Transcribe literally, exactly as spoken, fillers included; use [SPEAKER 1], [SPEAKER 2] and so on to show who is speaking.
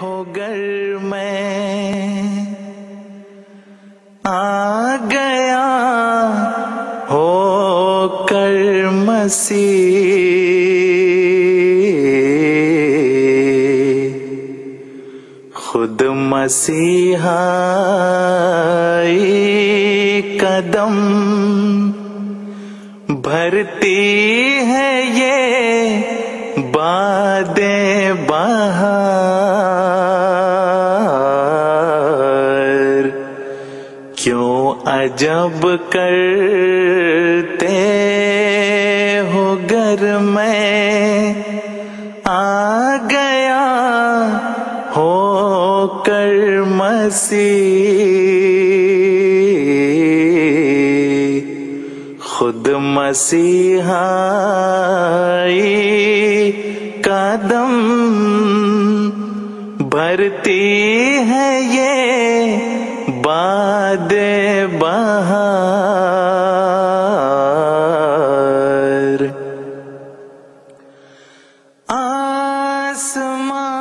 [SPEAKER 1] ہو گر میں آ گیا ہو کر مسیح، خود مسیحائی قدم بھرتی ہے یہ بادیں بہار، کیوں عجب کرتے ہو گر میں آ گیا ہو کر مسیح، خود مسیحائی قدم بھرتی ہے یہ بادیں بہار، آسمان